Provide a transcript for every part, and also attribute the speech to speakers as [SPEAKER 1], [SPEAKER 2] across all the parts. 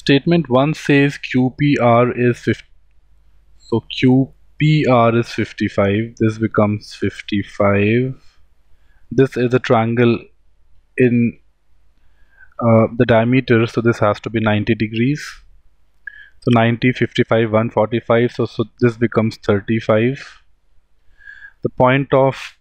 [SPEAKER 1] statement 1 says QPR is 50. So QPR is 55. This becomes 55. This is a triangle in the diameter, so this has to be 90 degrees. So 90, 55, 145. So this becomes 35. The point of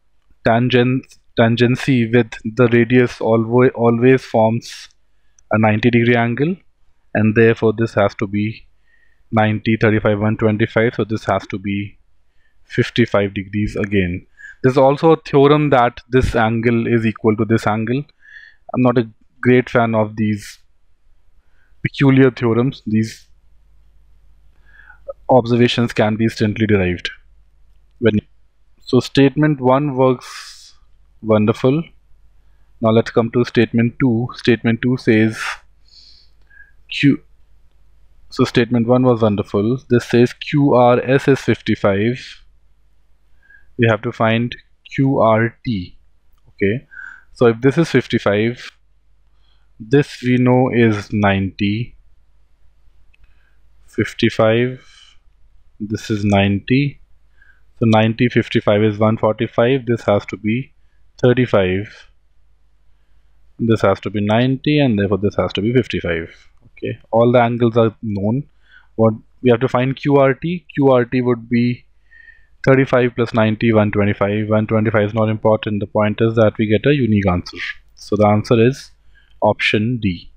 [SPEAKER 1] tangency with the radius always forms a 90-degree angle, and therefore this has to be 90, 35, 125. So this has to be 55 degrees again. There's also a theorem that this angle is equal to this angle. I'm not a great fan of these peculiar theorems. These observations can be instantly derived. So statement 1 works wonderful. Now let's come to statement 2. Statement 2 says so statement 1 was wonderful. This says QRS is 55. We have to find QRT. Okay, so if this is 55, this we know is 90. 55, this is 90. So 90, 55 is 145. This has to be 35. This has to be 90, and therefore this has to be 55. Okay, all the angles are known. What we have to find QRT. QRT would be 35 plus 90, 125. 125 is not important. The point is that we get a unique answer. So the answer is option D.